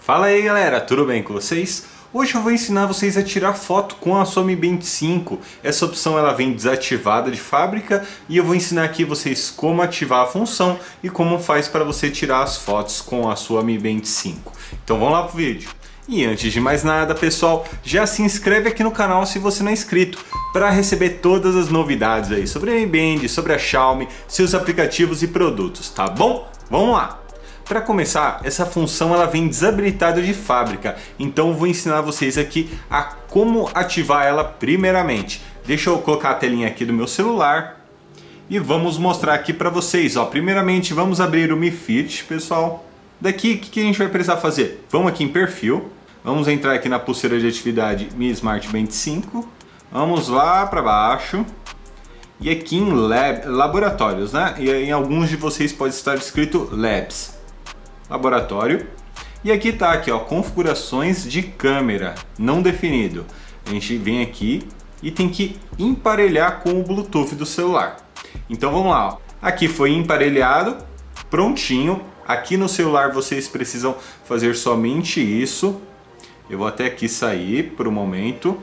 Fala aí galera, tudo bem com vocês? Hoje eu vou ensinar vocês a tirar foto com a sua Mi Band 5. Essa opção ela vem desativada de fábrica e eu vou ensinar aqui vocês como ativar a função e como faz para você tirar as fotos com a sua Mi Band 5. Então vamos lá pro vídeo. E antes de mais nada, pessoal, já se inscreve aqui no canal se você não é inscrito para receber todas as novidades aí sobre a Mi Band, sobre a Xiaomi, seus aplicativos e produtos, tá bom? Vamos lá! Para começar, essa função ela vem desabilitada de fábrica, então eu vou ensinar vocês aqui a como ativar ela primeiramente. Deixa eu colocar a telinha aqui do meu celular e vamos mostrar aqui para vocês. Ó, primeiramente vamos abrir o Mi Fit, pessoal. Daqui o que a gente vai precisar fazer? Vamos aqui em perfil, vamos entrar aqui na pulseira de atividade Mi Smart Band 5, vamos lá para baixo. E aqui em laboratórios, né? E em alguns de vocês pode estar escrito Labs. Laboratório, e aqui tá aqui, ó, configurações de câmera não definido. A gente vem aqui e tem que emparelhar com o Bluetooth do celular. Então vamos lá, ó. Aqui foi emparelhado, prontinho. Aqui no celular vocês precisam fazer somente isso. Eu vou até aqui sair por um momento.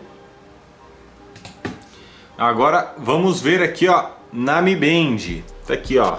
Agora vamos ver aqui, ó, na Mi Band. Tá aqui, ó.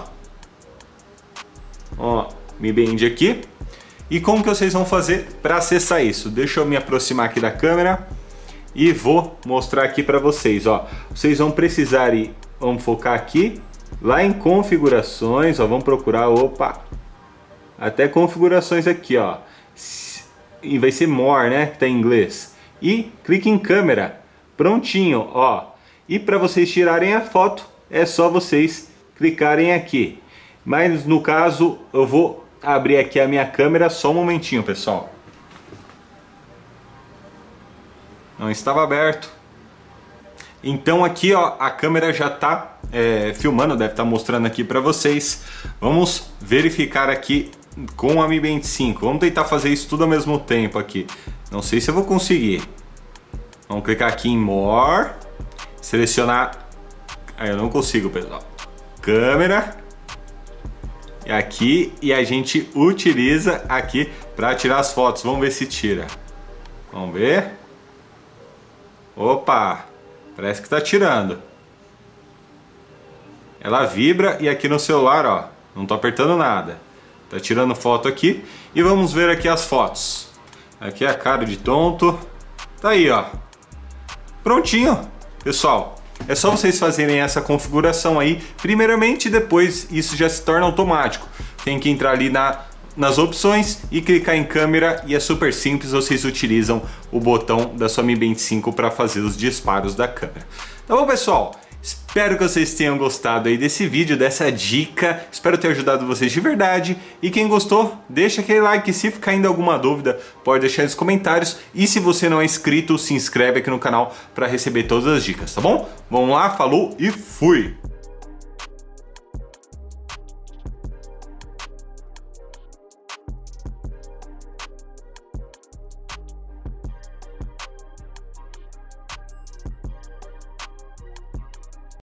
Ó, Mi Band aqui. E como que vocês vão fazer para acessar isso? Deixa eu me aproximar aqui da câmera e vou mostrar aqui para vocês, ó. Vocês vão precisar ir, vamos focar aqui, lá em configurações, ó, vamos procurar, opa, até configurações aqui, ó. E vai ser more, né, que tá em inglês. E clique em câmera, prontinho, ó. E para vocês tirarem a foto, é só vocês clicarem aqui. Mas no caso, eu vou abrir aqui a minha câmera só um momentinho, pessoal. Não estava aberto. Então aqui, ó, a câmera já está filmando, deve estar mostrando aqui para vocês. Vamos verificar aqui com a Mi Band 5. Vamos tentar fazer isso tudo ao mesmo tempo aqui. Não sei se eu vou conseguir. Vamos clicar aqui em More. Selecionar... eu não consigo, pessoal. Câmera... aqui, e a gente utiliza aqui para tirar as fotos. Vamos ver se tira. Vamos ver. Opa, parece que está tirando. Ela vibra e aqui no celular, ó, não tô apertando nada. Tá tirando foto aqui e vamos ver aqui as fotos. Aqui é a cara de tonto. Tá aí, ó. Prontinho, pessoal. É só vocês fazerem essa configuração aí, primeiramente, e depois isso já se torna automático. Tem que entrar ali nas opções e clicar em câmera e é super simples, vocês utilizam o botão da sua Mi Band 5 para fazer os disparos da câmera. Tá bom, pessoal? Espero que vocês tenham gostado aí desse vídeo, dessa dica. Espero ter ajudado vocês de verdade. E quem gostou, deixa aquele like. Se ficar ainda alguma dúvida, pode deixar nos comentários. E se você não é inscrito, se inscreve aqui no canal para receber todas as dicas, tá bom? Vamos lá, falou e fui!